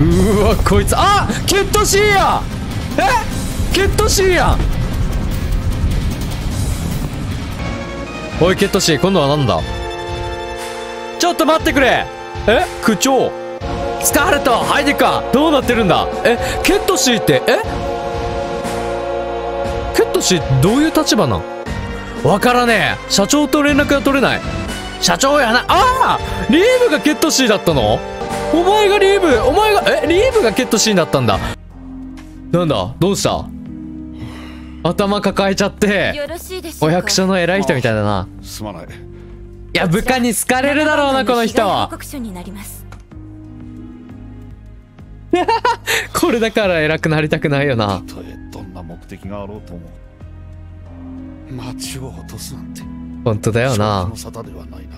うわこいつ、あケットシーやん。ケットシーやん。おいケットシー、今度はなんだ。ちょっと待ってくれ。区長スカーレット、ハイデカ、どうなってるんだ。ケットシーって、ケットシーどういう立場なん。わからねえ。社長と連絡が取れない。社長やな。リーブがケットシーだったの。お前がリーブ、お前がリーブがケットシーだったんだ。なんだ、どうした。頭抱えちゃって。お役所の偉い人みたいだな。 すまない。 いや部下に好かれるだろうなこの人は。これだから偉くなりたくないよな。 たとえどんな目的があろうとも町を落とすなんて本当だよな。 の沙汰ではないな。